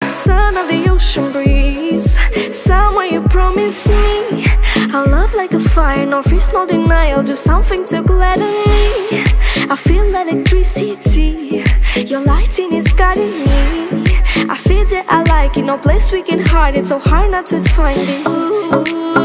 Son of the ocean breeze, somewhere you promised me a love like a fire, no freeze, no denial, just something to gladden me. I feel electricity, your lighting is guiding me. I feel that I like it, no place we can hide it, so hard not to find it. Ooh.